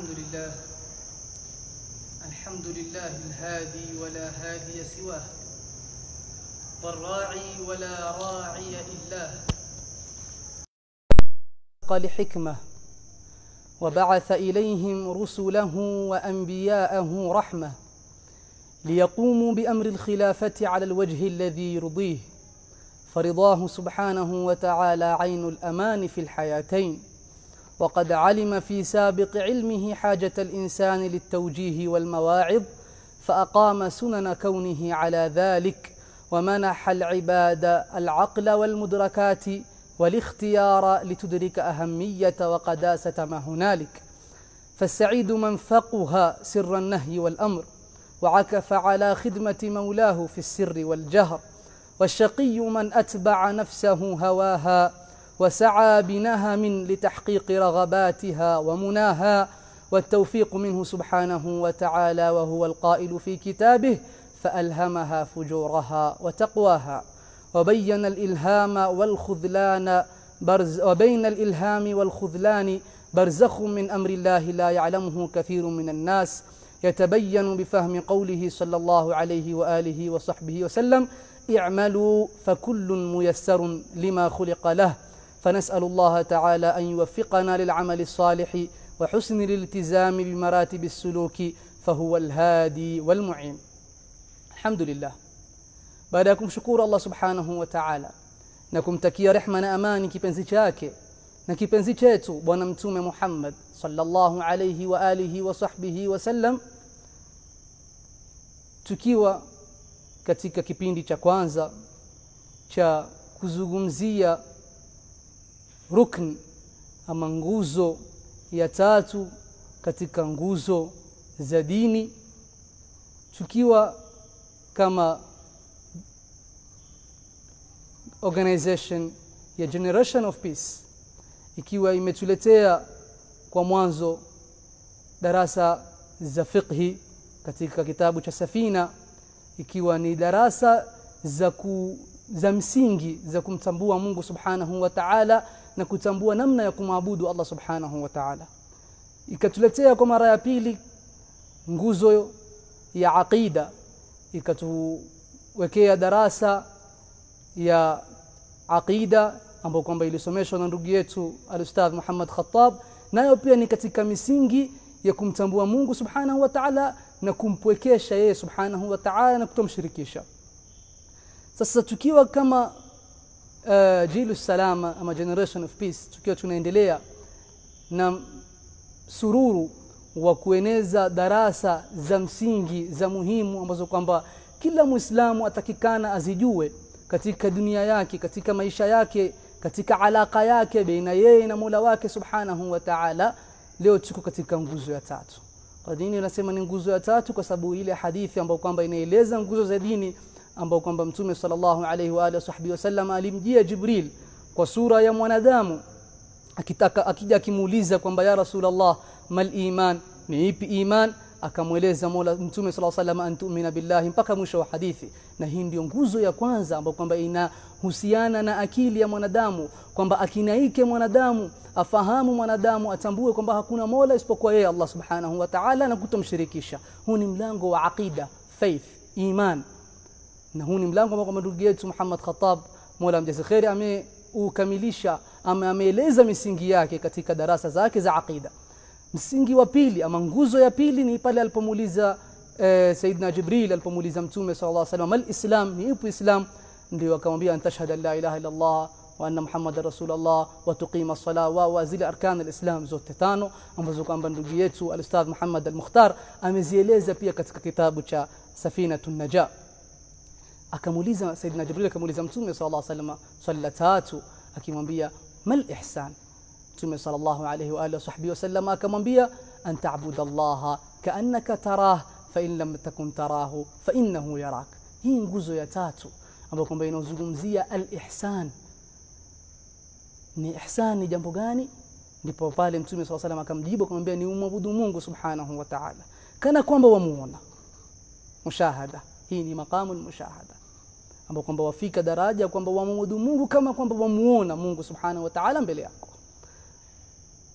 الحمد لله الهادي ولا هادي سواه، والراعي ولا راعي إلاه، لحكمة وبعث إليهم رسله وأنبياءه رحمة ليقوموا بأمر الخلافة على الوجه الذي يرضيه، فرضاه سبحانه وتعالى عين الأمان في الحياتين، وقد علم في سابق علمه حاجة الإنسان للتوجيه والمواعظ، فأقام سنن كونه على ذلك، ومنح العباد العقل والمدركات والاختيار لتدرك أهمية وقداسة ما هنالك. فالسعيد من فقه سر النهي والأمر وعكف على خدمة مولاه في السر والجهر، والشقي من أتبع نفسه هواها وسعى بنهم لتحقيق رغباتها ومناها، والتوفيق منه سبحانه وتعالى، وهو القائل في كتابه: فألهمها فجورها وتقواها. وبين الإلهام والخذلان برزخ من أمر الله لا يعلمه كثير من الناس، يتبين بفهم قوله صلى الله عليه وآله وصحبه وسلم: اعملوا فكل ميسر لما خلق له. فنسأل الله تعالى أن يوفقنا للعمل الصالح وحسن الالتزام بمراتب السلوك، فهو الهادي والمعين. الحمد لله. baada ya kumshukuru Allah subhanahu wa ta'ala na kumtakia rehema na amani kipenzi chake na kipenzi chetu bwana mtume Muhammad sallallahu alayhi wa alihi wa sahbihi wa sallam, tukiwa katika kipindi cha kwanza cha kuzungumzia rukn ama nguzo ya tatu katika nguzo za dini, tukiwa kama organization ya Generation of Peace, ikiwa imetuletea kwa mwanzo darasa za fiqhi katika kitabu cha Safina, ikiwa ni darasa za msingi za kumtambua Mungu subhanahu wa ta'ala na kutambua namna ya kumwabudu Allah subhanahu wa ta'ala. Ikatuletea kwa mara ya pili nguzo ya aqida, ikatuwekea darasa ya aqida ambayo kwamba ilisomeshwa na ndugu yetu al-Ustadh Muhammad Khattab, nayo pia ni katika misingi ya kumtambua Mungu subhanahu wa ta'ala na kumpwekesha yeye subhanahu wa ta'ala na kutomshirikisha. Sasa tukiwa kama jilu salama ama Generation of Peace, tukiwa tunaendelea na sururu wa kueneza darasa za msingi za muhimu ambazo kwamba kila Muislamu atakikana azijue katika dunia yake, katika maisha yake, katika alaka yake baina yeye na Mola wake subhanahu wa ta'ala. Leo tuko katika nguzo ya tatu. Kwa nini nasema ni nguzo ya tatu? Kwa sababu ile hadithi ambayo kwamba inaeleza nguzo za dini ambayo kwamba Mtume sallallahu alayhi wa alihi wasallam alimjia Jibril kwa sura ya mwanadamu, akija akimuuliza kwamba ya Rasulullah, mal iman, ni ipi iman? Akamweleza Mola Mtume sallallahu alayhi wasallam, antu'mina billahi, mpaka mwisho wa hadithi. Na hii ndio nguzo ya kwanza ambayo kwamba inahusiana na akili ya mwanadamu, kwamba akinaike mwanadamu, afahamu mwanadamu, atambue kwamba hakuna Mola isipokuwa yeye Allah subhanahu wa ta'ala na kutomshirikisha. Huu ni mlango wa aqida, faith, iman. Na huu ni mlango ambao ndugu yetu Muhammad Khattab, Mola amjaze khairi, ameukamilisha ama ameeleza misingi yake katika darasa zake za aqida. Msingi wa pili ama nguzo ya pili ni pale alipomuuliza Saidina Jibril, alipomuuliza Mtume sallallahu alayhi wasallam, al-Islam, ni ipi Islam? Ndio akamwambia, antashhadu la ilaha illa Allah wa anna Muhammadar Rasulullah wa tuqima as-salat wa zile arkan al-Islam zote tano ambazo kwamba ndugu yetu al-Ustadh Muhammad al-Mukhtar amezieleza pia katika kitabu cha Safinatun Najah. Akamuuliza Saidina Jibril, akamuuliza Mtume sallallahu alayhi wasallam swali la tatu, akimwambia mal ihsan? Mtume sallallahu alayhi wa alihi wasallam akamwambia, an ta'budallaha ka'annaka tarah fa in lam takun tarahu fa innahu yarak. Hii nguzo ya tatu ambayo kwamba inazungumzia al-ihsan. Ni ihsan ni jambo gani? Ndipo pale Mtume sallallahu alayhi wasallam akamjibu akamwambia, ni umwabudu Mungu subhanahu wa ta'ala kana kwamba wamuona. Mushahada, hii ni maqamul mushahada, ambapo kwamba wafika daraja kwamba wamwabudu Mungu kama kwamba wamuona Mungu subhanahu wa ta'ala mbele yako.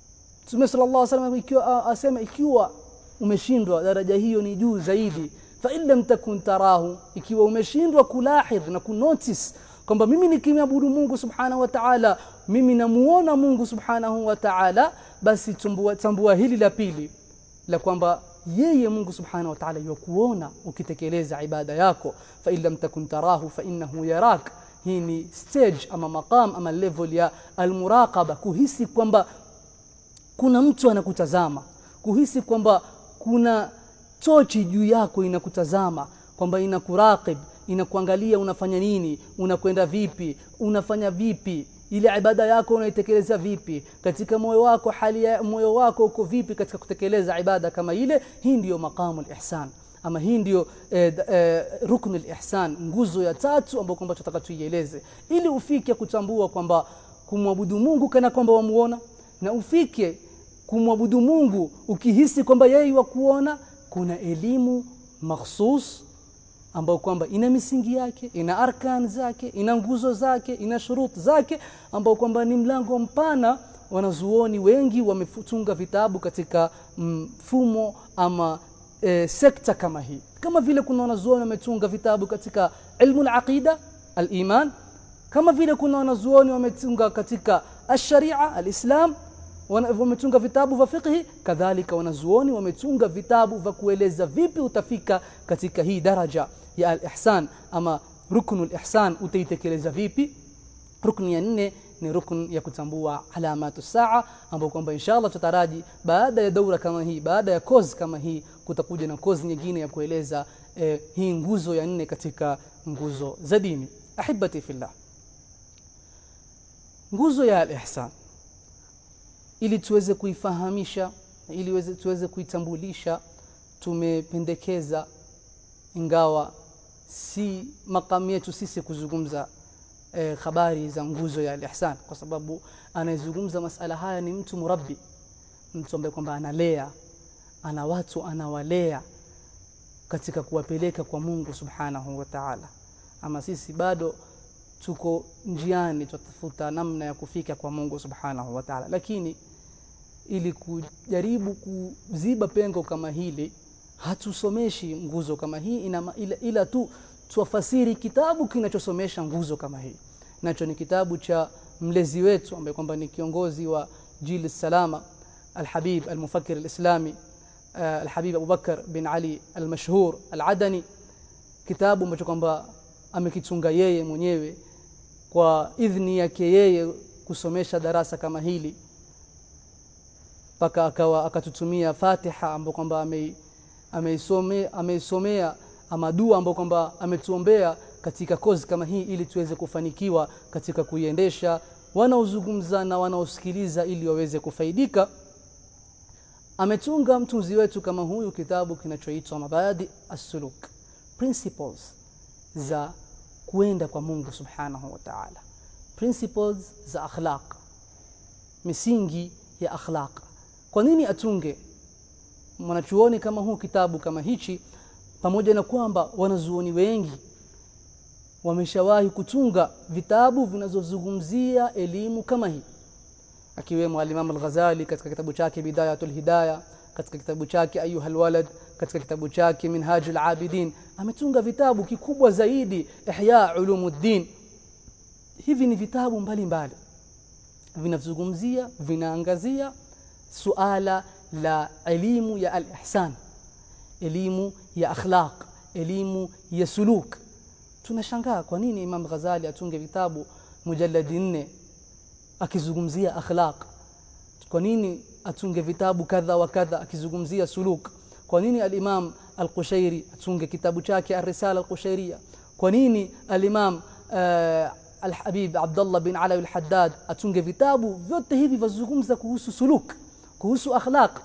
Mtume sallallahu alaihi wasallam ikiwa asema ikiwa umeshindwa daraja hiyo ni juu zaidi, fa illa takun tarahu, ikiwa umeshindwa kulahidh na kunotice kwamba mimi nikimwabudu Mungu subhanahu wa ta'ala mimi namuona Mungu subhanahu wa ta'ala, basi tambua hili la pili la kwamba yeye Mungu subhanahu wa ta'ala yukuona ukitekeleza ibada yako. Fa illa takun tarahu fa innahu yarak. Hii ni stage ama maqam ama level ya almuraqaba, kuhisi kwamba kuna mtu anakutazama, kuhisi kwamba kuna tochi juu yako inakutazama, kwamba inakuraqib, inakuangalia unafanya nini, unakwenda vipi, unafanya vipi, ile ibada yako unaitekeleza vipi, katika moyo wako, hali ya moyo wako uko vipi katika kutekeleza ibada kama ile. Hii ndio maqamul ihsan, ama hii ndio ruknul ihsan, nguzo ya tatu ambayo kwamba tutataka tuieleze, ili ufike kutambua kwamba kumwabudu Mungu kana kwamba wamuona, na ufike kumwabudu Mungu ukihisi kwamba yeye wakuona. Kuna elimu mahsus ambayo kwamba ina misingi yake, ina arkan zake, ina nguzo zake, ina shurut zake, ambayo kwamba ni mlango mpana. Wanazuoni wengi wamefunga vitabu katika mfumo ama sekta kama hii, kama vile kuna wanazuoni wametunga vitabu katika ilmu al-aqida al-iman, kama vile kuna wanazuoni wametunga katika ash-sharia al-islam, wametunga vitabu vya fiqh. Kadhalika wanazuoni wametunga vitabu vya kueleza vipi utafika katika hii daraja ya al-ihsan ama ruknul ihsan, utaitekeleza vipi. Rukni ya 4 ni rukun ya kutambua alamatu saa, ambapo kwamba inshallah tutaraji baada ya daura kama hii, baada ya course kama hii, kutakuja na course nyingine ya kueleza hii nguzo ya 4 katika nguzo za dini. Ahibati fillah, nguzo ya al-ihsan, ili tuweze kuifahamisha, ili tuweze kuitambulisha, tumependekeza, ingawa si makamu yetu sisi kuzungumza habari za nguzo ya al-ihsan, kwa sababu anayezungumza masala haya ni mtu murabbi, mtu ambaye kwamba analea, ana watu anawalea katika kuwapeleka kwa Mungu subhanahu wa ta'ala. Ama sisi bado tuko njiani, tutafuta namna ya kufika kwa Mungu subhanahu wa ta'ala. Lakini ili kujaribu kuziba pengo kama hili, hatusomeshi nguzo kama hii ila tu tuwafasiri kitabu kinachosomesha nguzo kama hii, nacho ni kitabu cha mlezi wetu ambaye kwamba ni kiongozi wa jil salama, al-Habib al-Mufakkir al-Islami, al-Habib Abu Bakr bin Ali al-Mashhur al-Adani, kitabu ambacho kwamba amekitunga yeye mwenyewe kwa idhni yake yeye kusomesha darasa kama hili, paka akatutumia Fatiha ambayo kwamba ameisomea ama dua ambayo kwamba ametuombea katika kozi kama hii, ili tuweze kufanikiwa katika kuiendesha, wanaozungumza na wanaosikiliza ili waweze kufaidika. Ametunga mtunzi wetu kama huyu kitabu kinachoitwa Mabadi as-Suluk, principles za kuenda kwa Mungu subhanahu wa ta'ala, principles za akhlaq, misingi ya akhlaq. Kwa nini atunge mwanachuoni kama huu kitabu kama hichi, pamoja na kwamba wanazuoni wengi wameshawahi kutunga vitabu vinazozungumzia elimu kama hii, akiwemo al-Imam al-Ghazali katika kitabu chake Bidayatul Hidayah, katika kitabu chake Ayyuhal Walad, katika kitabu chake Minhajul Abidin. Ametunga vitabu kikubwa zaidi Ihya Ulumuddin. Hivi ni vitabu mbalimbali vinazungumzia, vinaangazia suala la elimu ya al-ihsan, elimu ya akhlaq, elimu ya suluk. Tunashangaa kwa nini Imam Ghazali atunge vitabu mujalladi 4 akizungumzia akhlaq? Kwa nini atunge vitabu kadha wa kadha akizungumzia suluk? Kwa nini al-Imam al-Qushairi atunge kitabu chake Ar-Risala al-Qushairiyah? Kwa nini al-Imam al-Habib Abdullah bin Ali al-Haddad atunge vitabu vyote hivi vizungumza kuhusu suluk, kuhusu akhlaq?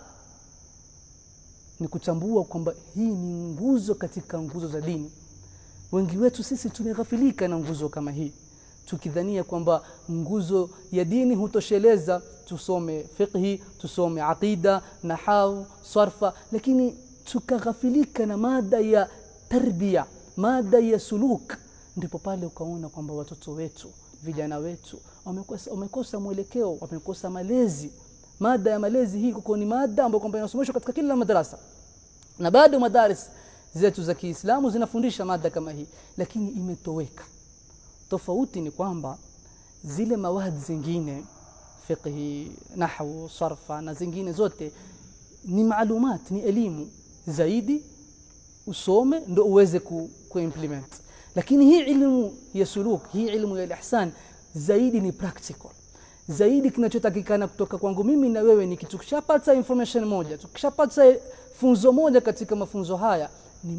Ni kutambua kwamba hii ni nguzo katika nguzo za dini. Wengi wetu sisi tumeghafilika na nguzo kama hii, tukidhania kwamba nguzo ya dini hutosheleza tusome fiqhi, tusome aqida, nahau, sarfa, lakini tukaghafilika na mada ya tarbia, mada ya suluk. Ndipo pale ukaona kwamba watoto wetu, vijana wetu wamekosa mwelekeo, wamekosa malezi mada ya malezi hii kwa ni mada ambayo kwamba inasomeshwa katika kila madrasa, na bado madaris zetu za Kiislamu zinafundisha mada kama hii, lakini imetoweka. Tofauti ni kwamba zile mawadi zingine, fiqh, nahwu, sarfa na zingine zote ni maalumat, ni elimu zaidi, usome ndio uweze kuimplement. Lakini hii ilmu ya suluk, hii ilmu ya ihsan zaidi ni practical. Zaidi kinachotakikana kutoka kwangu mimi na wewe ni kitu, tukishapata information moja, tukishapata funzo moja katika mafunzo haya, ni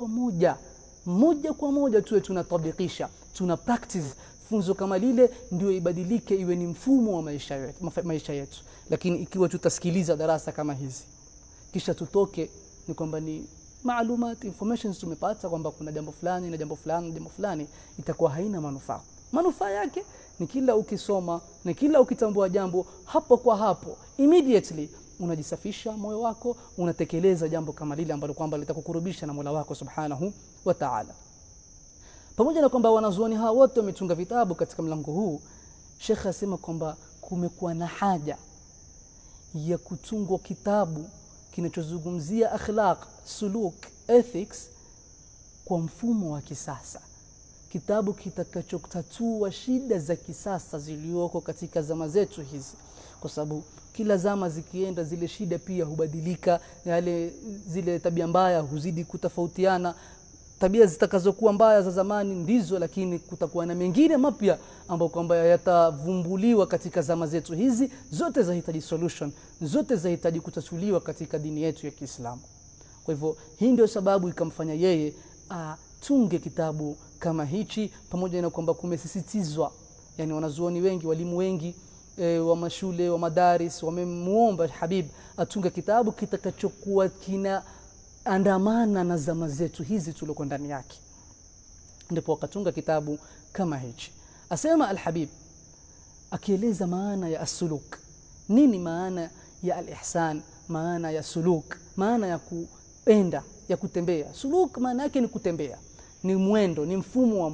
moja kwa moja tuwe tunatabikisha, tuna practice funzo kama lile, ndio ibadilike iwe ni mfumo wa maisha yetu. Lakini ikiwa tutasikiliza darasa kama hizi kisha tutoke ni kwamba ni maalumat, informations tumepata kwamba kuna jambo fulani na jambo fulani na jambo fulani, itakuwa haina manufaa. Manufaa yake ni kila ukisoma na kila ukitambua jambo hapo kwa hapo, immediately unajisafisha moyo wako, unatekeleza jambo kama lile ambalo kwamba litakukurubisha na Mola wako Subhanahu wa Ta'ala. Pamoja na kwamba wanazuoni hawa wote wametunga vitabu katika mlango huu, Sheikh asema kwamba kumekuwa na haja ya kutungwa kitabu kinachozungumzia akhlaq, suluk, ethics kwa mfumo wa kisasa. Kitabu kitakachotatua shida za kisasa zilioko katika zama zetu hizi, kwa sababu kila zama zikienda zile shida pia hubadilika, zile tabia mbaya huzidi kutofautiana. Tabia zitakazokuwa mbaya za zamani ndizo, lakini kutakuwa na mengine mapya ambayo kwamba yatavumbuliwa katika zama zetu hizi. Zote zahitaji solution, zote zahitaji kutatuliwa katika dini yetu ya Kiislamu. Kwa hivyo hii ndio sababu ikamfanya yeye atunge kitabu kama hichi, pamoja na kwamba kumesisitizwa, yani wanazuoni wengi, walimu wengi wa mashule, wa madaris wamemuomba Habib atunge kitabu kitakachokuwa kina andamana na zama zetu hizi tulio ndani yake. Ndipo akatunga kitabu kama hichi. Asema Al-Habib akieleza maana ya as-suluk. Nini maana ya al-ihsan? Maana ya suluk, maana ya kupenda, ya kutembea. Suluk maana yake ni kutembea, ni mwendo, ni mfumo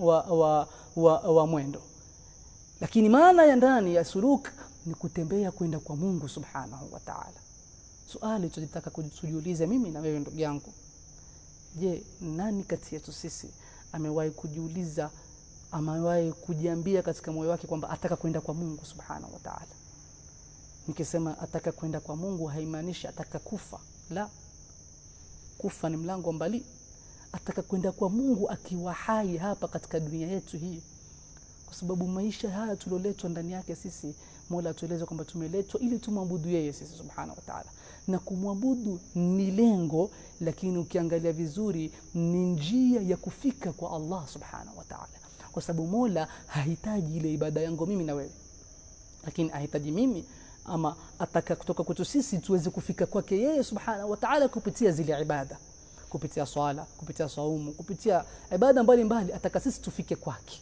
wa mwendo. Lakini maana ya ndani ya suluk ni kutembea kwenda kwa Mungu Subhanahu wa Ta'ala. Swali tunataka kujiuliza mimi na wewe ndugu yangu, je, nani kati yetu sisi amewahi kujiuliza, amewahi kujiambia katika moyo wake kwamba ataka kwenda kwa Mungu Subhanahu wa Ta'ala? Nikisema ataka kwenda kwa Mungu haimaanishi ataka kufa, la. Kufa ni mlango mbali. Ataka kwenda kwa Mungu akiwa hai hapa katika dunia yetu hii, kwa sababu maisha haya tulioletwa ndani yake sisi, Mola atueleza kwamba tumeletwa ili tumwabudu yeye sisi Subhanahu wa Ta'ala, na kumwabudu ni lengo, lakini ukiangalia vizuri ni njia ya kufika kwa Allah Subhanahu wa Ta'ala, kwa sababu Mola hahitaji ile ibada yangu mimi na wewe, lakini ahitaji mimi ama ataka kutoka kwetu sisi tuweze kufika kwake yeye Subhanahu wa Ta'ala kupitia zile ibada, kupitia swala, kupitia saumu, kupitia ibada mbalimbali, ataka sisi tufike kwake.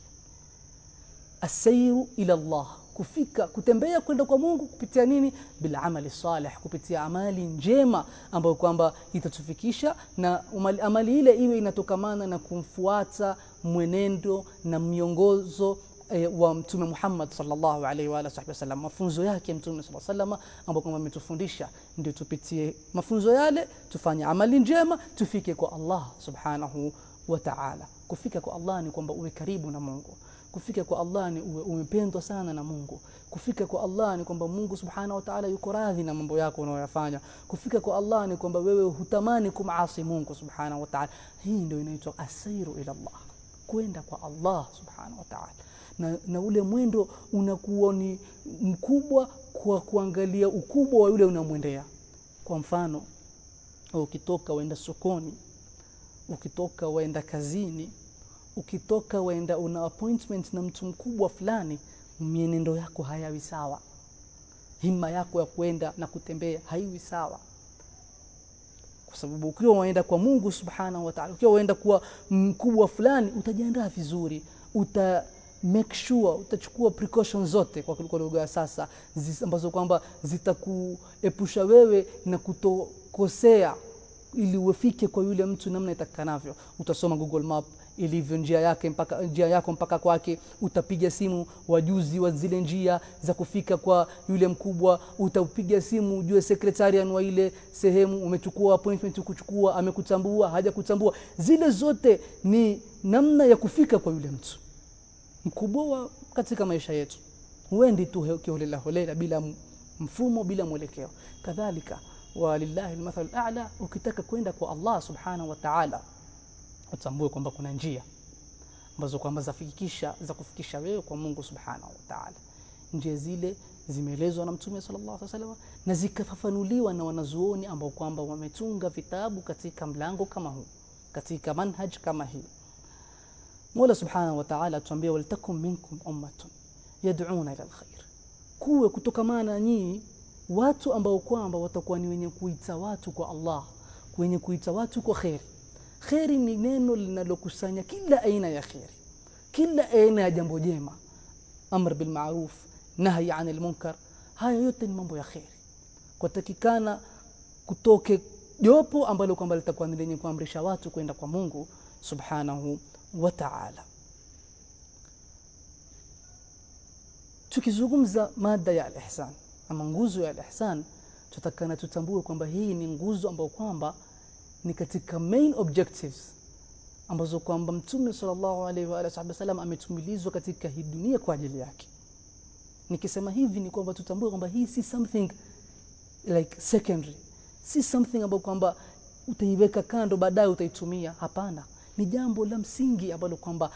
Asairu ila Allah, kufika, kutembea kwenda kwa Mungu kupitia nini? Bila amali salih, kupitia amali njema ambayo kwamba itatufikisha, na amali ile iwe inatokamana na kumfuata mwenendo na miongozo wa Mtume Muhammad sallallahu alaihi wa alihi wasallam, mafunzo yake Mtume sallallahu alaihi wasallam ambapo kwamba ametufundisha, ndio tupitie mafunzo yale, tufanye amali njema, tufike kwa Allah Subhanahu wa Ta'ala. Kufika kwa Allah ni kwamba uwe karibu na Mungu. Kufika kwa Allah ni uwe umependwa sana na Mungu. Kufika kwa Allah ni kwamba Mungu Subhanahu wa Ta'ala yuko radhi na mambo yako unayofanya. Kufika kwa Allah ni kwamba wewe hutamani kumaasi Mungu Subhanahu wa Ta'ala. Hii ndio inaitwa asairu ila Allah, kwenda kwa Allah Subhanahu wa Ta'ala. Na ule mwendo unakuwa ni mkubwa kwa kuangalia ukubwa wa yule unamwendea. Kwa mfano, ukitoka waenda sokoni, ukitoka waenda kazini, ukitoka waenda una appointment na mtu mkubwa fulani, mienendo yako hayawi sawa, himma yako ya kwenda na kutembea haiwi sawa. Kwa sababu ukiwa waenda kwa Mungu Subhanahu wa Ta'ala, ukiwa waenda kwa mkubwa fulani, utajiandaa vizuri, make sure utachukua precautions zote kwa lugha ya sasa ambazo kwamba zitakuepusha wewe na kutokosea, ili ufike kwa yule mtu namna itakanavyo. Utasoma Google Map ilivyo njia yako mpaka kwake. Utapiga simu wajuzi wa zile njia za kufika kwa yule mkubwa, utapiga simu ujue secretarian wa ile sehemu, umechukua appointment kuchukua, amekutambua hajakutambua. Zile zote ni namna ya kufika kwa yule mtu mkubwa katika maisha yetu. Huendi tu holela bila mfumo, bila mwelekeo. Kadhalika walillahi almathal a'la, ukitaka kwenda kwa Allah subhanahu wa ta'ala utambue kwamba kuna njia ambazo kwamba za kufikisha wewe kwa Mungu subhanahu wa ta'ala. Njia zile zimeelezwa na Mtume sallallahu alaihi wasallam na zikafafanuliwa na wanazuoni ambao kwamba wametunga vitabu katika mlango kama huu, katika manhaj kama hii. Mola subhanahu wa ta'ala atuambia waltakum minkum ummatun yad'una ila alkhair, kuwe kutokamana nyinyi watu ambao kwamba watakuwa ni wenye kuita watu kwa Allah, wenye kuita watu kwa khair. Khairi ni neno linalokusanya kila aina ya khair, kila aina ya jambo jema, amr bil ma'ruf, nahy 'anil munkar. Haya yote ni mambo ya khair. Kutakikana kutoke jopo ambalo kwamba litakuwa ni lenye kuamrisha watu kwenda kwa Mungu subhanahu wa ta'ala. Tukizungumza mada ya al-ihsan ama nguzo ya al-ihsan, tutakana tutambue kwamba hii ni nguzo ambayo kwamba ni katika main objectives ambazo kwamba Mtume sallallahu alaihi wa sallam ametumilizwa katika hii dunia kwa ajili yake. Nikisema hivi ni kwamba tutambue kwamba hii si something like secondary, si something ambayo kwamba utaiweka kando baadaye utaitumia. Hapana, ni jambo la msingi ambalo kwamba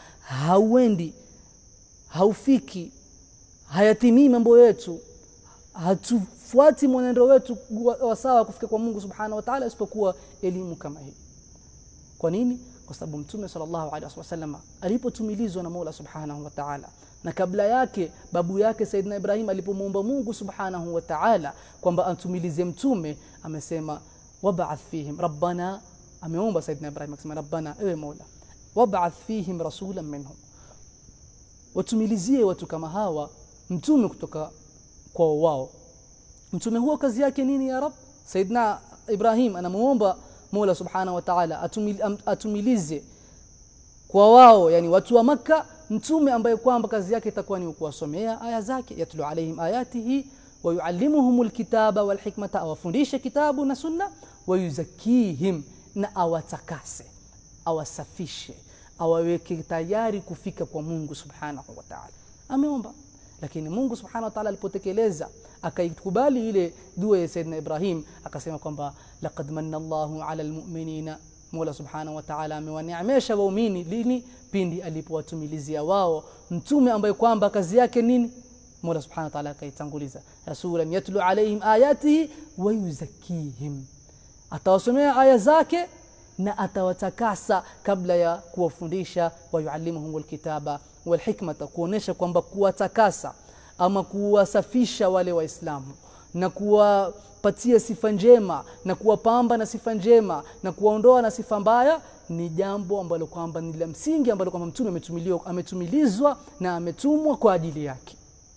haufiki, hayatimii mambo yetu, hatufuati mwenendo wetu wa sawa kufika kwa Mungu subhanahu wa ta'ala isipokuwa elimu kama hii. Kwa nini? Kwa sababu Mtume sallallahu alaihi wasallam alipotumilizwa na Mola subhanahu wa ta'ala, na kabla yake babu yake Saidina Ibrahim alipomuomba Mungu subhanahu wa ta'ala kwamba atumilize mtume, amesema wab'ath fihim rabbana, ameomba Saidina Ibrahim akisema rabbana, ewe Mola, wab'ath fihim rasulan minhum, watumilizie watu kama hawa mtume kutoka kwa wao. Mtume huo kazi yake nini ya Rabb? Saidina Ibrahim anamuomba Mola subhanahu wa ta'ala atumilize kwa wao, yani watu wa Makka, mtume ambaye kwamba kazi yake itakuwa ni kuwasomea aya zake, yatlu alaihim ayatihi wa yuallimuhumul kitaba wal hikmata, awafundishe kitabu na sunna, wa yuzakihim, na awatakase, awasafishe, awaweke tayari kufika kwa Mungu subhanahu wa ta'ala. Ameomba, lakini Mungu subhanahu wa ta'ala alipotekeleza akaikubali ile dua ya Saidina Ibrahim, akasema kwamba laqad manna Allahu 'ala almu'minina, Mola subhanahu wa ta'ala amewaneemesha waumini. Lini? Pindi alipowatumilizia wao mtume ambaye kwamba kazi yake nini? Mola subhanahu wa ta'ala akaitanguliza rasulan yatlu alaihim ayatihi wa yuzakihim, atawasomea aya zake na atawatakasa kabla ya kuwafundisha, wa yuallimuhumul kitaba wal hikmata, kuonesha kwamba kuwatakasa ama kuwasafisha wale waislamu na kuwapatia sifa njema na kuwapamba na sifa njema na kuwaondoa na sifa mbaya ni jambo ambalo kwamba ni la msingi ambalo kwamba mtume ametumilizwa na ametumwa kwa ajili yake.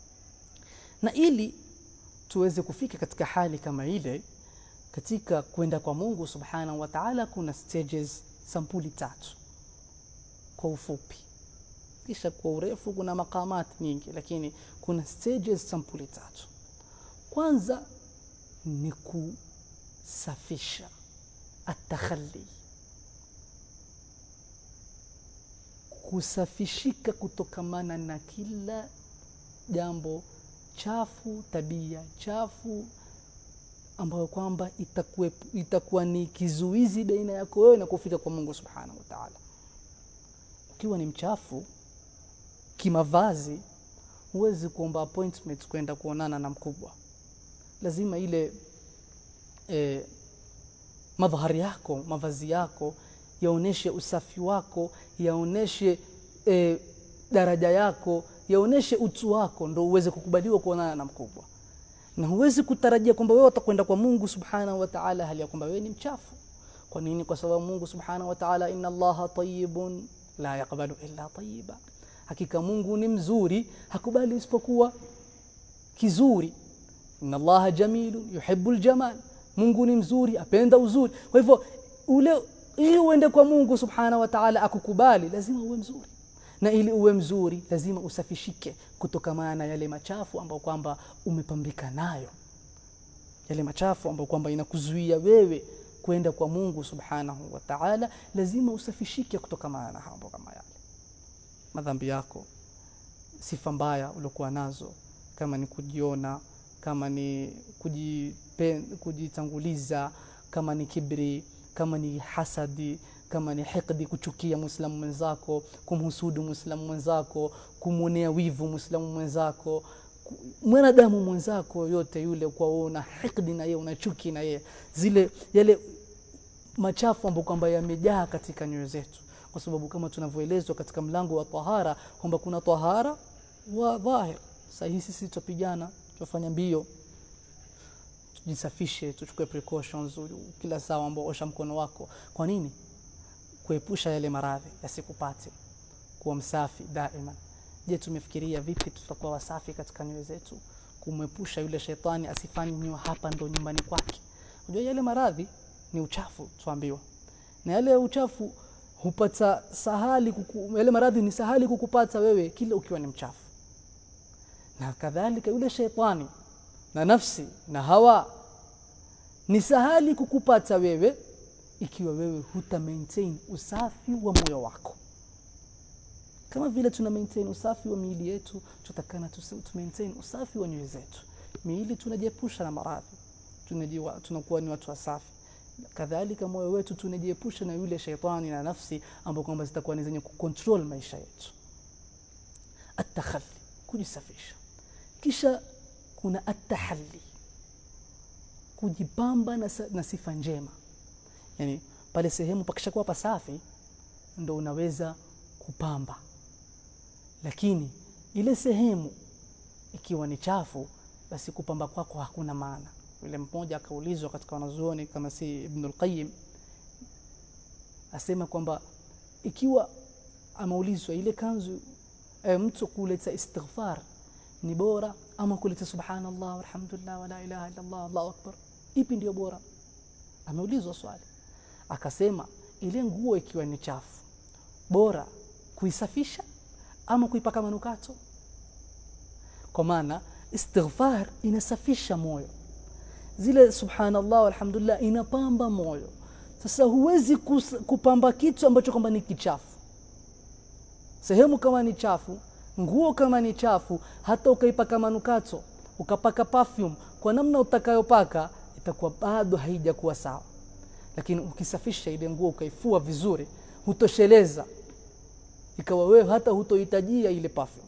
Na ili tuweze kufika katika hali kama ile, katika kwenda kwa Mungu subhanahu wa ta'ala kuna stages, sampuli 3 kwa ufupi, kisha kwa urefu kuna maqamat nyingi, lakini kuna stages, sampuli 3. Kwanza ni kusafisha, atakhalli, kusafishika kutokamana na kila jambo chafu, tabia chafu ambayo kwamba itakuwa ni kizuizi baina yako wewe na kufika kwa Mungu subhanahu wa ta'ala. Ukiwa ni mchafu kimavazi, huwezi kuomba appointment kwenda kuonana na mkubwa. Lazima ile madhari yako, mavazi yako yaoneshe usafi wako, yaoneshe daraja yako, yaoneshe utu wako, ndio uweze kukubaliwa kuonana na mkubwa. Na huwezi kutarajia kwamba wewe utakwenda kwa Mungu subhanahu wa ta'ala hali ya kwamba wewe ni mchafu. Kwa nini? Kwa sababu Mungu subhanahu wa ta'ala, inna Allaha tayyibun la yaqbalu illa tayyiba, hakika Mungu ni mzuri, hakubali isipokuwa kizuri. Inna Allaha jamilun yuhibbul jamal, Mungu ni mzuri, apenda uzuri. Kwa hivyo ule ili uende kwa Mungu subhanahu wa ta'ala akukubali lazima uwe mzuri, na ili uwe mzuri lazima usafishike kutokana na yale machafu ambayo kwamba umepambika nayo, yale machafu ambayo kwamba inakuzuia wewe kwenda kwa Mungu subhanahu wa ta'ala. Lazima usafishike kutokana na mambo kama yale, madhambi yako, sifa mbaya uliokuwa nazo, kama ni kujiona, kama ni kujitanguliza, kama ni kibri, kama ni hasadi, kama ni hikdi, kuchukia muislamu mwenzako, kumhusudu muislamu mwenzako, kumuonea wivu muislamu mwenzako, mwanadamu mwenzako yote yule, kwa una hikdi na yeye, una chuki na yeye, yale machafu ambayo kwamba yamejaa katika nyoyo zetu. Kwa sababu kama tunavyoelezwa katika mlango wa tahara kwamba kuna tahara wa dhahir. Sasa sisi tupigana, tufanya mbio, tujisafishe, tuchukue precautions kila saa, ambao osha mkono wako. Kwa nini? Kuepusha yale maradhi yasikupate, kuwa msafi daima. Je, tumefikiria vipi tutakuwa wasafi katika nyoyo zetu, kumepusha yule shetani asifanye nyoyo hapa ndo nyumbani kwake? Unajua yale maradhi ni uchafu tuambiwa, na yale uchafu hupata sahali yale maradhi ni sahali kukupata wewe kila ukiwa ni mchafu. Na kadhalika yule shetani na nafsi na hawa ni sahali kukupata wewe ikiwa wewe huta maintain usafi wa moyo wako. Kama vile tuna maintain usafi wa miili yetu, tutakana tu maintain usafi wa nyoyo zetu. Miili tunajiepusha na maradhi, tunakuwa ni watu wasafi. Kadhalika moyo wetu tunajiepusha na yule shetani na nafsi ambao kwamba zitakuwa ni zenye kucontrol maisha yetu. At-takhalli, kujisafisha. Kisha kuna at-tahalli, kujipamba na sifa njema. Yani pale sehemu pakishakuwa pasafi ndo unaweza kupamba, lakini ile sehemu ikiwa ni chafu basi kupamba kwako hakuna maana. Yule mmoja akaulizwa katika wanazuoni kama si Ibn al-Qayyim, asema kwamba ikiwa ameulizwa ile kanzu mtu kuleta istighfar ni bora ama kuleta subhanallah walhamdulillah wala ilaha illa Allah Allahu akbar, ipi ndio bora? Ameulizwa swali, akasema ile nguo ikiwa ni chafu bora kuisafisha ama kuipaka manukato? Kwa maana istighfar inasafisha moyo, zile subhanallah walhamdulillah inapamba moyo. Sasa huwezi kupamba kitu ambacho kwamba ni kichafu. Sehemu kama ni chafu, nguo kama ni chafu, hata ukaipaka manukato, ukapaka perfume kwa namna utakayopaka, itakuwa bado haijakuwa sawa. Lakini ukisafisha ile nguo ukaifua vizuri, hutosheleza, ikawa wewe hata hutohitajia ile perfume.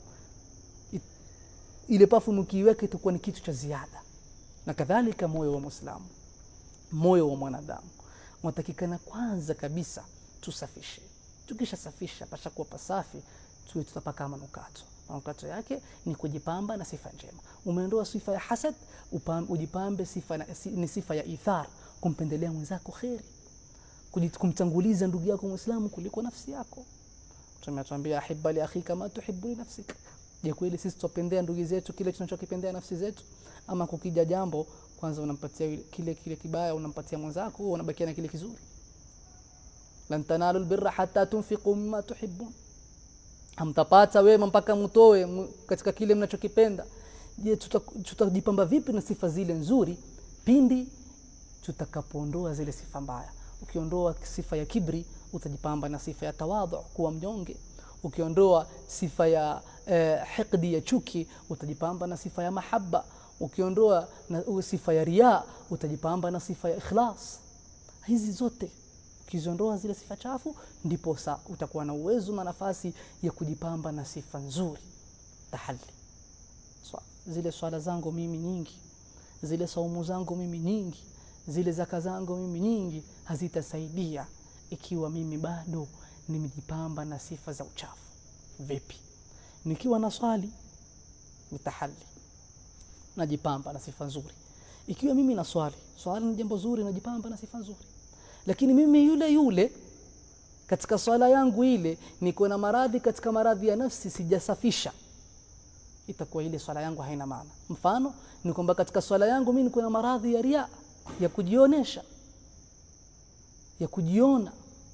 Ile perfume ukiiweka itakuwa ni kitu cha ziada. Na kadhalika moyo wa Muislamu, moyo wa mwanadamu, unatakikana kwanza kabisa tusafishe. Tukishasafisha pashakuwa pasafi, tutapaka manukato. Manukato yake ni kujipamba na sifa njema. Umeondoa sifa ya hasad, ujipambe ni sifa ya ithar, kumpendelea mwenzako khairi, kumtanguliza ndugu yako Muislamu kuliko nafsi yako. Tumetuambia ahibba li akhika ma tuhibbu li nafsika. Je, kweli sisi tupendea ndugu zetu kile tunachokipendea nafsi zetu? Ama kukija jambo kwanza unampatia kile kibaya unampatia mwenzako, wewe unabakia na kile kizuri? Lan tanalu albirra hatta tunfiqu mimma tuhibbun, hamtapata wema mpaka mtoe katika kile mnachokipenda. Je, tutajipamba vipi na sifa zile nzuri pindi tutakapoondoa zile sifa mbaya? Ukiondoa sifa ya kibri, utajipamba na sifa ya tawadhu, kuwa mnyonge. Ukiondoa sifa ya hikdi ya chuki, utajipamba na sifa ya mahabba. Ukiondoa sifa ya riya, utajipamba na sifa ya ikhlas. Hizi zote ukiziondoa zile sifa chafu, ndipo utakuwa na uwezo na nafasi ya kujipamba na sifa nzuri. Tahalli. Zile swala zangu mimi nyingi, zile saumu zangu mimi nyingi, zile zaka zangu mimi nyingi hazitasaidia ikiwa mimi bado nimejipamba na sifa za uchafu. Vipi? Nikiwa na swali nitahalli, najipamba na sifa nzuri. Ikiwa mimi na swali ni jambo zuri, najipamba na sifa nzuri. Lakini mimi yule katika swala yangu ile niko na maradhi, katika maradhi ya nafsi sijasafisha, itakuwa ile swala yangu haina maana. Mfano ni kwamba katika swala yangu mimi niko na maradhi ya riya, ya kujionesha, ya kujiona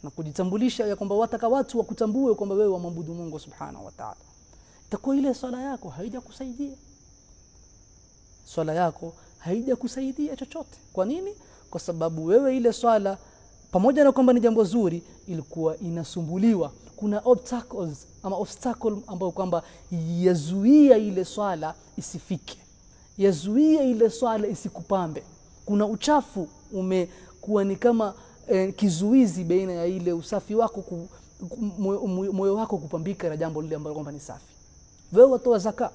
na kujitambulisha ya kwamba wataka watu wakutambue kwamba wewe wamwabudu Mungu subhanahu wa ta'ala, itakuwa ile swala yako haijakusaidia. Swala yako haijakusaidia chochote. Kwa nini? Kwa sababu wewe ile swala pamoja na kwamba ni jambo zuri ilikuwa inasumbuliwa. Kuna obstacle ambao kwamba yazuia ile swala isifike, yazuia ile swala isikupambe. Kuna uchafu umekuwa ni kama kizuizi baina ya ile usafi wako moyo wako kupambika na jambo lile ambalo kwamba ni safi. Wewe watoa zaka,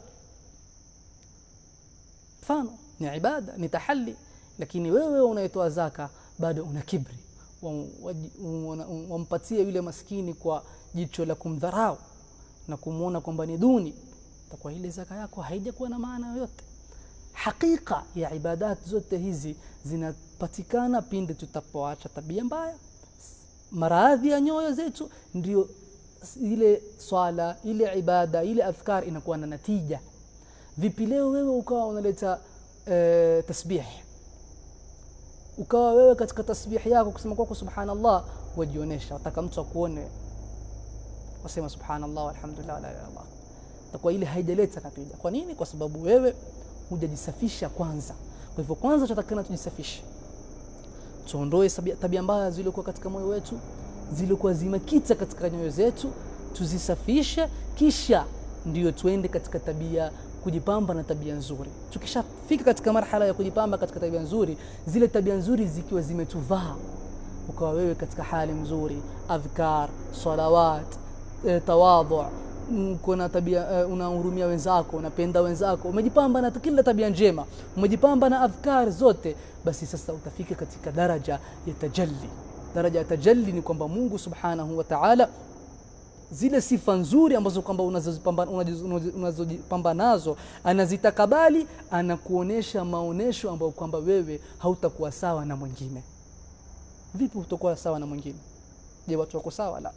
mfano ni ibada, ni tahalli, lakini wewe unaitoa zaka bado una kibri, wampatia yule maskini kwa jicho la kumdharau na kumuona kwamba ni duni, itakuwa ile zaka yako haijakuwa na maana yoyote. Hakika ya ibadat zote hizi zinapatikana pindi tutapoacha tabia mbaya, maradhi ya nyoyo zetu, ndio ile swala, ile ibada, ile adhkar inakuwa na natija. Vipi leo wewe ukawa unaleta tasbih, ukawa wewe katika tasbih yako kusema kwako subhanallah wajionesha, wataka mtu akuone wasema subhanallah walhamdulillah la ilaha illallah, itakuwa ile haijaleta natija. Kwa nini? Kwa sababu wewe hujajisafisha kwanza. Kwa hivyo kwanza tutakana tujisafishe, tuondoe tabia mbaya zilizokuwa katika moyo wetu, zilizokuwa zimekita katika nyoyo zetu, tuzisafishe, kisha ndio tuende katika tabia kujipamba na tabia nzuri. Tukishafika katika marhala ya kujipamba katika tabia nzuri, zile tabia nzuri zikiwa zimetuvaa, ukawa wewe katika hali nzuri, adhkar, salawat, tawadhu, kuna tabia unahurumia wenzako, unapenda wenzako, umejipamba na kila tabia njema, umejipamba na adhkar zote, basi sasa utafika katika daraja ya tajalli. Daraja ya tajalli ni kwamba Mungu subhanahu wa ta'ala zile sifa nzuri ambazo kwamba unazojipamba nazo anazitakabali, anakuonesha maonesho ambayo kwamba wewe hautakuwa sawa na mwingine. Vipi utakuwa sawa na mwingine? Je, watu wako sawa? La.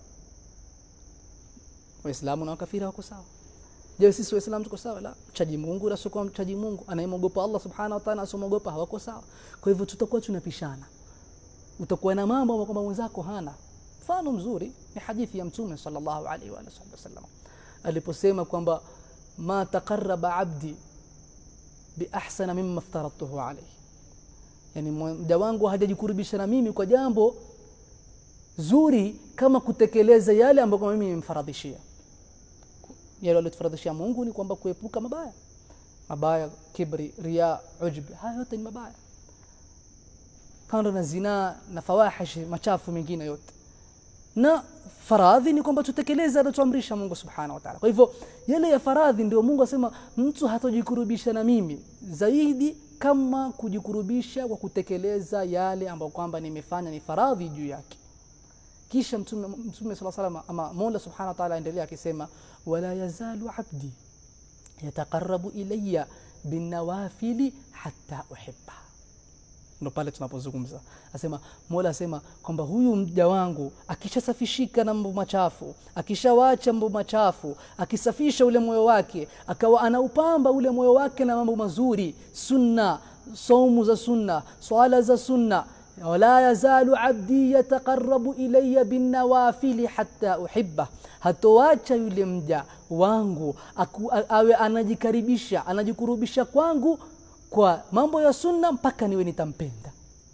Waislamu na wakafiri wako sawa? Je, sisi Waislamu tuko sawa? La. Mchaji Mungu na sio mchaji Mungu, anayemwogopa Allah subhanahu wa ta'ala asomwogopa hawako sawa. Kwa hivyo tutakuwa tunapishana, utakuwa na mambo ambayo kwamba mwenzako hana. Mfano mzuri ni hadithi ya Mtume sallallahu alaihi wa sallam aliposema kwamba ma taqarraba abdi bi ahsana mimma aftaratuhu alayhi, yani mja wangu hajajikurubisha na mimi kwa jambo zuri kama kutekeleza yale ambayo mimi nimemfaradhishia. Yale aliyofaradhishia Mungu ni kwamba kuepuka mabaya, kibri, riya, ujub, haya yote ni mabaya, kando na zina na fawahish, machafu mengine yote. Na faradhi ni kwamba tutekeleze alichoamrisha Mungu subhanahu wa ta'ala. Kwa hivyo yale ya faradhi ndio Mungu asema mtu hatojikurubisha na mimi zaidi kama kujikurubisha kwa kutekeleza yale ambayo kwamba nimefanya ni faradhi juu yake. Kisha Mtume sallallahu alaihi wasallam ama Mola subhanahu wa ta'ala endelea akisema wala yazalu abdi yataqarrabu ilayya bin nawafili hatta uhibba. Ndio pale tunapozungumza asema Mola asema kwamba huyu mja wangu akishasafishika na mambo machafu, akishawaacha mambo machafu, akisafisha ule moyo wake, akawa anaupamba ule moyo wake na mambo mazuri, sunna, saumu za sunna, swala za sunna, wala yazalu abdi yataqarrabu ilayya bin nawafili hatta uhibba, hatoacha yule mja wangu awe anajikurubisha kwangu kwa mambo ya sunna mpaka niwe nitampenda.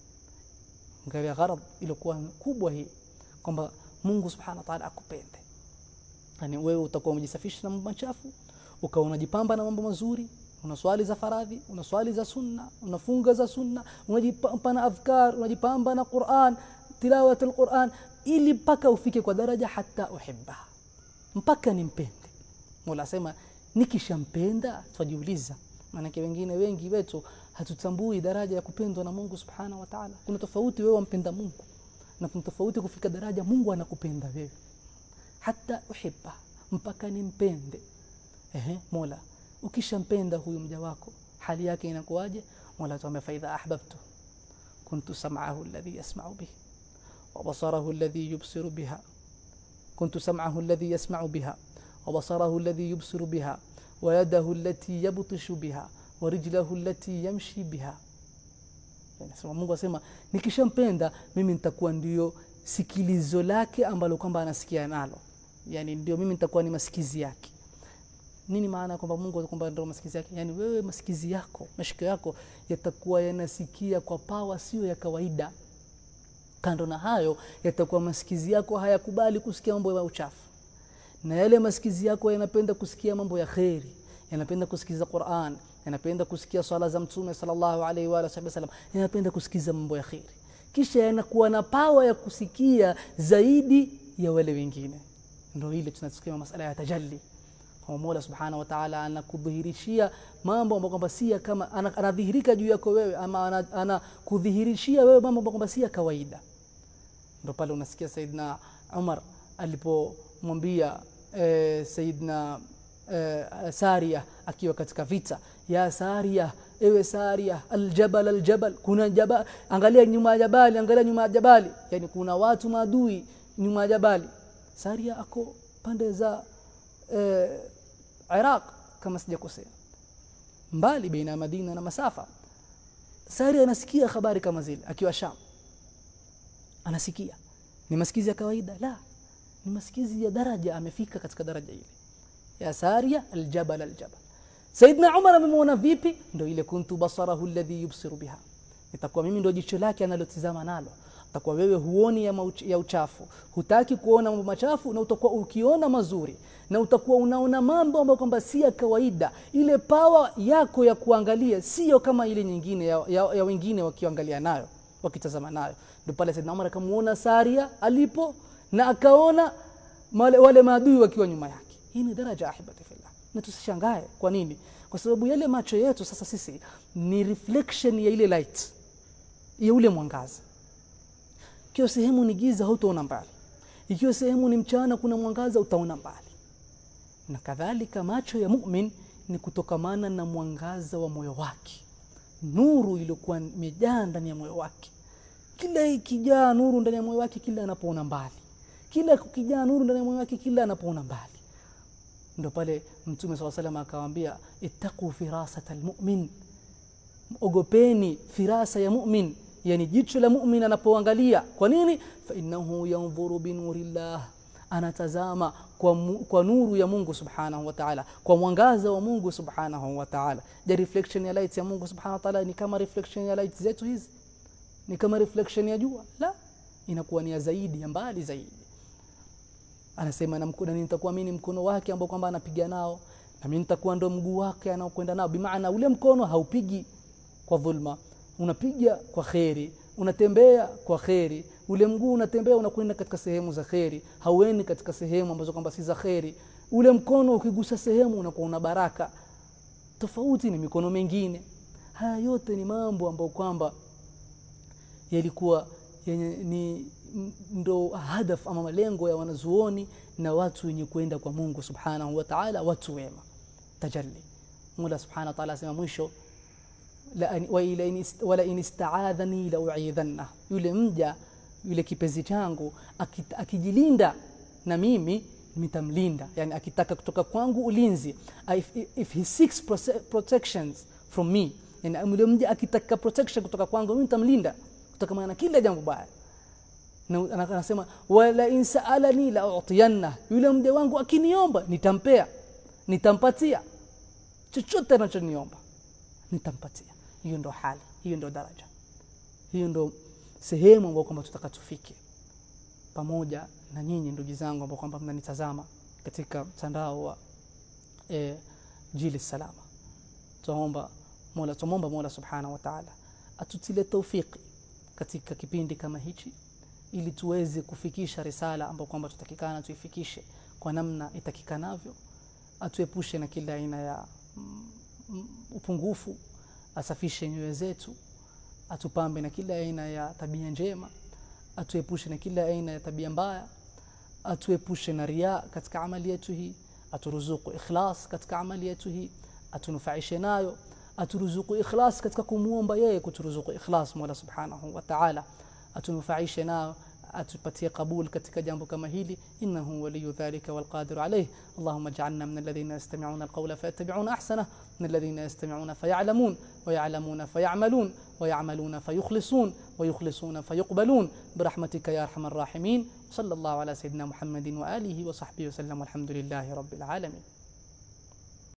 Ngalia gharad ilikuwa kubwa hii kwamba Mungu subhanahu wa ta'ala akupende. Yani wewe utakuwa umejisafisha na mambo machafu, ukawa unajipamba na mambo mazuri, unaswali za faradhi, unaswali za sunna, unafunga za sunna, unajipamba na adhkar, unajipamba na Qur'an, tilawat al-Qur'an, ili mpaka ufike kwa daraja hatta uhibba, mpaka nimpende. Mola sema nikishampenda tujiuliza, maana wengine wengi wetu hatutambui daraja ya kupendwa na Mungu subhanahu wa ta'ala. Kuna tofauti wewe umpenda Mungu na kuna tofauti kufika daraja Mungu anakupenda wewe. Hatta uhibba, mpaka nimpende. Mola ukishampenda huyu mja wako hali yake inakuwaje? Mola tuambia fa idha ahbabtu kuntu sam'ahu alladhi yasma'u bihi wa basarahu alladhi yubsiru biha, kuntu sam'ahu alladhi yasma'u biha wa basarahu alladhi yubsiru biha wa yadahu allati yabtishu biha wa rijlahu allati yamshi biha. Yani Mungu asema nikishampenda mimi nitakuwa ndio sikilizo lake ambalo kwamba anasikia nalo, yani ndio mimi nitakuwa ni masikizi yake. Nini maana kwamba Mungu kwamba ndio masikizi yake? Yani wewe masikizi yako, mashikio yako yatakuwa yanasikia kwa power sio ya kawaida. Kando na hayo, yatakuwa masikizi yako hayakubali kusikia mambo ya uchafu, na yale masikizi yako yanapenda kusikia mambo ya khairi, yanapenda kusikiza Qur'an, yanapenda kusikia swala za Mtume sallallahu alaihi wa sallam, yanapenda kusikiza mambo ya khairi, kisha yanakuwa na power ya kusikia zaidi ya wale wengine. Ndio ile tunasikia masuala ya tajalli. Kwa Mola Subhanahu wa Ta'ala anakudhihirishia mambo ambayo kwamba si kama anadhihirika juu yako wewe, ama anakudhihirishia wewe mambo ambayo kwamba si kawaida. Ndio pale unasikia Saidna Umar alipomwambia Saidna Sariya akiwa katika vita, ya Sariya, ewe Sariya, aljabal, kuna jabal, angalia nyuma ya jabali, angalia nyuma ya jabali, yani kuna watu maadui nyuma ya jabali. Sariya ako pande za Iraq kama sijakosea, mbali baina Madina na masafa. Sariya anasikia habari kama zile akiwa Sham, anasikia. Ni masikizi ya kawaida? La, ni masikizi ya daraja, amefika katika daraja ile. Ya Sariya, aljabal. Saidna Umar amemwona vipi? Ndio ile kuntu basarahu alladhi yubsiru biha, itakuwa mimi ndio jicho lake analotizama nalo. Utakuwa wewe huoni ya uchafu, hutaki kuona mambo machafu, na utakuwa ukiona mazuri, na utakuwa unaona mambo ambayo kwamba si ya kawaida. Ile power yako ya kuangalia sio kama ile nyingine ya wengine wakiangalia nayo, wakitazama nayo. Ndio pale Saidna Umar akamuona Sariya alipo, na akaona wale maadui wakiwa nyuma yake. Hii ni daraja ahibati fillah. Na tusishangae kwa nini? Kwa sababu yale macho yetu sasa sisi ni reflection ya ile light, ya ule mwangaza. Ikiwa sehemu ni giza hutaona mbali, ikiwa sehemu ni mchana kuna mwangaza utaona mbali. Na kadhalika macho ya mu'min ni kutokamana na mwangaza wa moyo wake, nuru iliyokuwa imejaa ndani ya moyo wake. Kila ikijaa nuru ndani ya moyo wake, kila anapoona mbali, kila kukijaa nuru ndani ya moyo wake, kila anapoona mbali. Ndio pale Mtume sallallahu alaihi wasallam akawaambia, ittaqu firasatal mu'min, ogopeni firasa ya mu'min, yani jicho la mu'min anapoangalia. Kwa nini? Fa innahu yanzuru bi nurillah, anatazama kwa nuru ya Mungu Subhanahu wa Ta'ala, kwa mwangaza wa Mungu Subhanahu wa Ta'ala. The reflection ya light ya Mungu Subhanahu wa Ta'ala ni kama reflection ya light zetu hizi? Ni kama reflection ya jua? La, inakuwa ni zaidi, ya mbali zaidi. Anasema na mkono nitakuwa mimi mkono wake ambao kwamba anapiga nao, na mimi nitakuwa ndo mguu wake anaokwenda nao. Bimaana ule mkono haupigi kwa dhulma, unapiga kwa khairi, unatembea kwa khairi. Ule mguu unatembea unakwenda katika sehemu za khairi, hauendi katika sehemu ambazo kwamba si za khairi. Ule mkono ukigusa sehemu unakuwa una baraka, tofauti ni mikono mingine. Haya yote ni mambo ambayo kwamba yalikuwa ni ndo hadaf ama malengo ya wanazuoni na watu wenye kwenda kwa Mungu Subhanahu wa Ta'ala, watu wema. Tajalli. Mola Subhanahu wa Ta'ala asema mwisho, wala in ista'adhani la u'idhanna, yule mja, yule kipenzi changu akijilinda na mimi nitamlinda. Yani akitaka kutoka kwangu ulinzi, if he seeks protections from me, yani yule mja akitaka protection kutoka kwangu mimi nitamlinda kutokana na kila jambo baya. Na anasema wala in sa'alani la u'tiyanna, yule mja wangu akiniomba nitampea, nitampatia chochote anachoniomba, nitampatia. Hiyo ndo hali, hiyo ndo daraja, hiyo ndo sehemu ambayo kwamba tutakatufike pamoja na nyinyi ndugu zangu ambao kwamba mnanitazama katika mtandao wa Jili Salama. Tuomba Mola Subhanahu wa Ta'ala atutile tawfiki katika kipindi kama hichi, ili tuweze kufikisha risala ambayo kwamba tutakikana tuifikishe kwa namna itakikanavyo. Atuepushe na kila aina ya upungufu, asafishe nyoyo zetu, atupambe na kila aina ya tabia njema, atuepushe na kila aina ya tabia mbaya, atuepushe na riya katika amali yetu hii, aturuzuku ikhlas katika amali yetu hii, atunufaishe nayo, aturuzuku ikhlas katika kumuomba yeye kuturuzuku ikhlas Mola Subhanahu wa Ta'ala, atunufaishe nayo atupatie kabul katika jambo kama hili, innahu waliyu dhalika wal qadiru alayh. Allahumma ij'alna min alladhina yastami'una alqawla fayattabi'una ahsana, min alladhina yastami'una faya'lamun wa ya'lamuna fay'amalun wa ya'maluna fayukhlisun wa yukhlisuna fayuqbalun birahmatika ya arhamar rahimin. Sallallahu ala sayyidina Muhammadin wa alihi wa sahbihi wa sallam, walhamdulillahi rabbil alamin.